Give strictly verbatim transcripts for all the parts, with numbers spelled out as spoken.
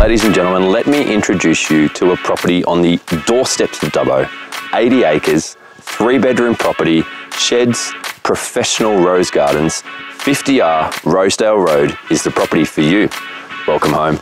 Ladies and gentlemen, let me introduce you to a property on the doorsteps of Dubbo. eighty acres, three bedroom property, sheds, professional rose gardens, fifty R Rosedale Road is the property for you. Welcome home.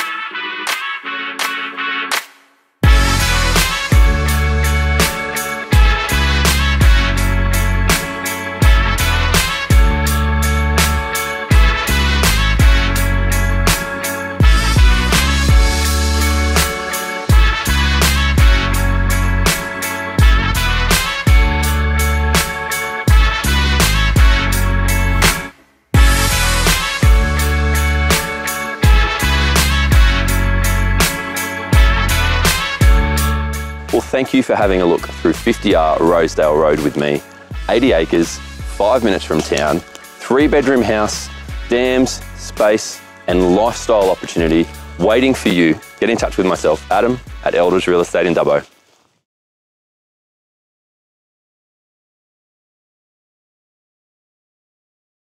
Well, thank you for having a look through fifty R Rosedale Road with me. eighty acres, five minutes from town, three bedroom house, dams, space, and lifestyle opportunity waiting for you. Get in touch with myself, Adam, at Elders Real Estate in Dubbo.